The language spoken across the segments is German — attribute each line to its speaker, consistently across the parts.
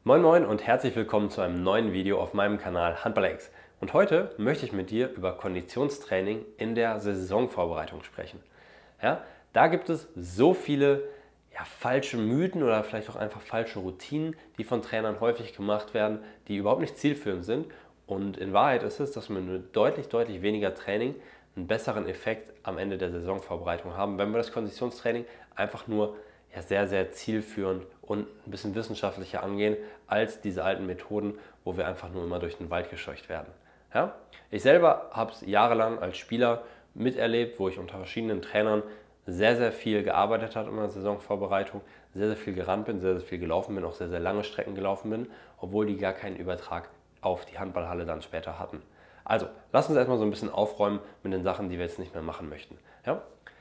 Speaker 1: Moin Moin und herzlich willkommen zu einem neuen Video auf meinem Kanal HandballX. Und heute möchte ich mit dir über Konditionstraining in der Saisonvorbereitung sprechen. Ja, da gibt es so viele falsche Mythen oder vielleicht auch einfach falsche Routinen, die von Trainern häufig gemacht werden, die überhaupt nicht zielführend sind. Und in Wahrheit ist es, dass wir mit deutlich weniger Training einen besseren Effekt am Ende der Saisonvorbereitung haben, wenn wir das Konditionstraining einfach nur sehr zielführend und ein bisschen wissenschaftlicher angehen als diese alten Methoden, wo wir einfach nur immer durch den Wald gescheucht werden. Ja? Ich selber habe es jahrelang als Spieler miterlebt, wo ich unter verschiedenen Trainern sehr viel gearbeitet habe in der Saisonvorbereitung, sehr viel gerannt bin, sehr viel gelaufen bin, auch sehr lange Strecken gelaufen bin, obwohl die gar keinen Übertrag auf die Handballhalle dann später hatten. Also, lass uns erstmal so ein bisschen aufräumen mit den Sachen, die wir jetzt nicht mehr machen möchten. Ja?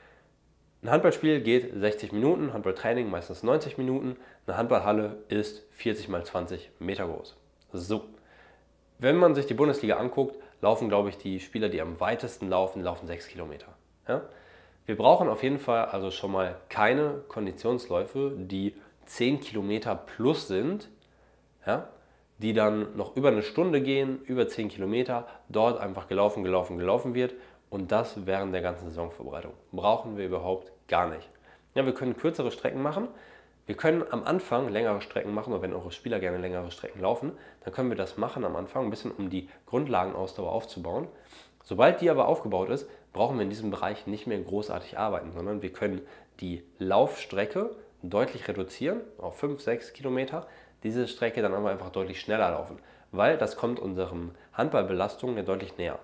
Speaker 1: Ein Handballspiel geht 60 Minuten, Handballtraining meistens 90 Minuten. Eine Handballhalle ist 40 mal 20 Meter groß. So, wenn man sich die Bundesliga anguckt, laufen, glaube ich, die Spieler, die am weitesten laufen 6 Kilometer. Ja? Wir brauchen auf jeden Fall also schon mal keine Konditionsläufe, die 10 Kilometer plus sind, ja? Die dann noch über eine Stunde gehen, über 10 Kilometer, dort einfach gelaufen wird. Und das während der ganzen Saisonvorbereitung. Brauchen wir überhaupt gar nicht. Ja, wir können kürzere Strecken machen. Wir können am Anfang längere Strecken machen, oder wenn eure Spieler gerne längere Strecken laufen, dann können wir das machen am Anfang, ein bisschen um die Grundlagenausdauer aufzubauen. Sobald die aber aufgebaut ist, brauchen wir in diesem Bereich nicht mehr großartig arbeiten, sondern wir können die Laufstrecke deutlich reduzieren auf 5-6 Kilometer, diese Strecke dann aber einfach deutlich schneller laufen, weil das kommt unserem Handballbelastungen ja deutlich näher.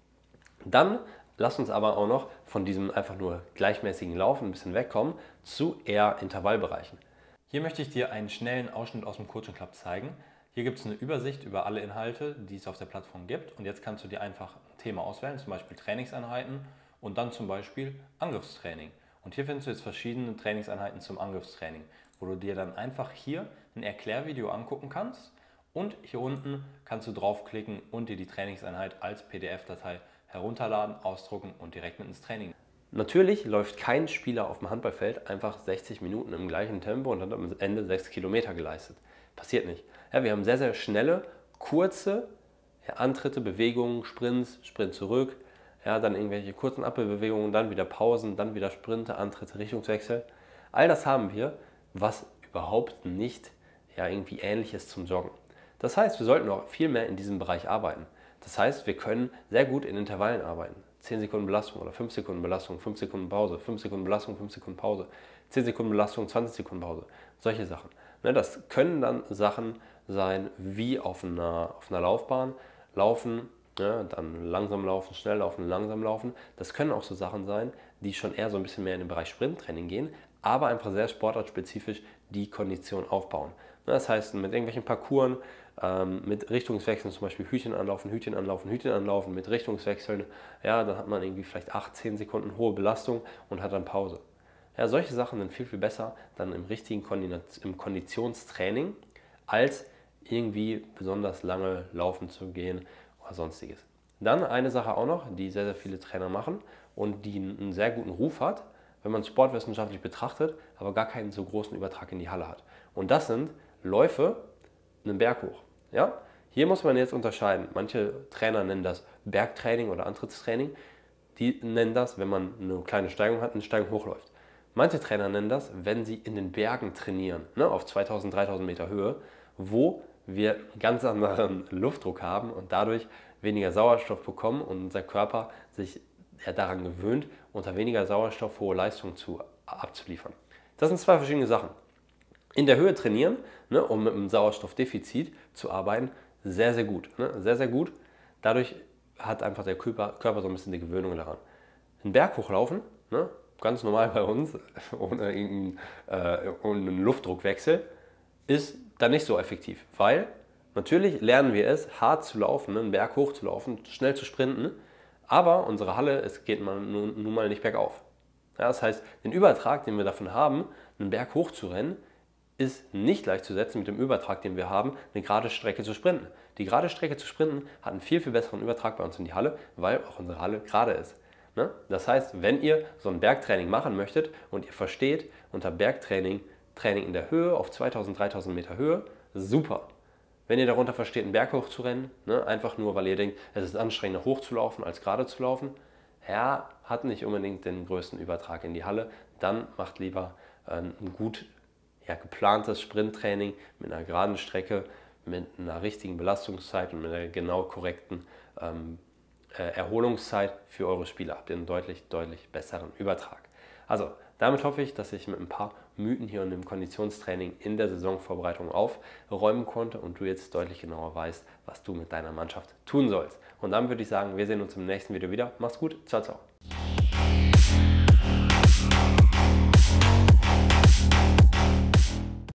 Speaker 1: Dann lasst uns aber auch noch von diesem einfach nur gleichmäßigen Laufen ein bisschen wegkommen zu eher Intervallbereichen. Hier möchte ich dir einen schnellen Ausschnitt aus dem Coaching Club zeigen. Hier gibt es eine Übersicht über alle Inhalte, die es auf der Plattform gibt. Und jetzt kannst du dir einfach ein Thema auswählen, zum Beispiel Trainingseinheiten und dann zum Beispiel Angriffstraining. Und hier findest du jetzt verschiedene Trainingseinheiten zum Angriffstraining, wo du dir dann einfach hier ein Erklärvideo angucken kannst. Und hier unten kannst du draufklicken und dir die Trainingseinheit als PDF-Datei herunterladen, ausdrucken und direkt mit ins Training. Natürlich läuft kein Spieler auf dem Handballfeld einfach 60 Minuten im gleichen Tempo und hat am Ende 6 Kilometer geleistet. Passiert nicht. Ja, wir haben sehr schnelle, kurze Antritte, Bewegungen, Sprints, Sprint zurück, ja, dann irgendwelche kurzen Abbewegungen, dann wieder Pausen, dann wieder Sprinte, Antritte, Richtungswechsel. All das haben wir, was überhaupt nicht irgendwie ähnlich ist zum Joggen. Das heißt, wir sollten auch viel mehr in diesem Bereich arbeiten. Das heißt, wir können sehr gut in Intervallen arbeiten. 10 Sekunden Belastung oder 5 Sekunden Belastung, 5 Sekunden Pause, 5 Sekunden Belastung, 5 Sekunden Pause, 10 Sekunden Belastung, 20 Sekunden Pause. Solche Sachen. Das können dann Sachen sein wie auf einer Laufbahn. Laufen, dann langsam laufen, schnell laufen, langsam laufen. Das können auch so Sachen sein, die schon eher so ein bisschen mehr in den Bereich Sprinttraining gehen, aber einfach sehr sportartspezifisch die Kondition aufbauen. Das heißt, mit irgendwelchen Parcours, mit Richtungswechseln, zum Beispiel Hütchen anlaufen, mit Richtungswechseln, ja, dann hat man irgendwie vielleicht 8-10 Sekunden hohe Belastung und hat dann Pause. Ja, solche Sachen sind viel besser dann im richtigen Konditionstraining, als irgendwie besonders lange laufen zu gehen oder sonstiges. Dann eine Sache auch noch, die sehr viele Trainer machen und die einen sehr guten Ruf hat, wenn man es sportwissenschaftlich betrachtet, aber gar keinen so großen Übertrag in die Halle hat. Und das sind Läufe einen Berg hoch. Ja? Hier muss man jetzt unterscheiden. Manche Trainer nennen das Bergtraining oder Antrittstraining. Die nennen das, wenn man eine kleine Steigung hat, eine Steigung hochläuft. Manche Trainer nennen das, wenn sie in den Bergen trainieren, auf 2000, 3000 Meter Höhe, wo wir einen ganz anderen Luftdruck haben und dadurch weniger Sauerstoff bekommen und unser Körper sich daran gewöhnt, unter weniger Sauerstoff hohe Leistungen abzuliefern. Das sind zwei verschiedene Sachen. In der Höhe trainieren, um mit einem Sauerstoffdefizit zu arbeiten, sehr gut. Sehr gut. Dadurch hat einfach der Körper so ein bisschen die Gewöhnung daran. Den Berg hochlaufen, ganz normal bei uns, ohne einen Luftdruckwechsel, ist dann nicht so effektiv, weil natürlich lernen wir es, hart zu laufen, einen Berg hoch zu laufen, schnell zu sprinten, aber unsere Halle, es geht nun mal nicht bergauf. Ja, das heißt, den Übertrag, den wir davon haben, einen Berg hoch zu rennen, ist nicht gleichzusetzen mit dem Übertrag, den wir haben, eine gerade Strecke zu sprinten. Die gerade Strecke zu sprinten hat einen viel besseren Übertrag bei uns in die Halle, weil auch unsere Halle gerade ist. Das heißt, wenn ihr so ein Bergtraining machen möchtet und ihr versteht unter Bergtraining Training in der Höhe auf 2000, 3000 Meter Höhe, super. Wenn ihr darunter versteht, einen Berg hoch zu rennen, ne, einfach nur, weil ihr denkt, es ist anstrengender hoch zu laufen als gerade zu laufen, ja, hat nicht unbedingt den größten Übertrag in die Halle, dann macht lieber ein gut geplantes Sprinttraining mit einer geraden Strecke, mit einer richtigen Belastungszeit und mit einer genau korrekten Erholungszeit für eure Spieler. Habt ihr einen deutlich, deutlich besseren Übertrag. Also, damit hoffe ich, dass ich mit ein paar Mythen hier und im Konditionstraining in der Saisonvorbereitung aufräumen konnte und du jetzt deutlich genauer weißt, was du mit deiner Mannschaft tun sollst. Und dann würde ich sagen, wir sehen uns im nächsten Video wieder. Mach's gut, ciao, ciao.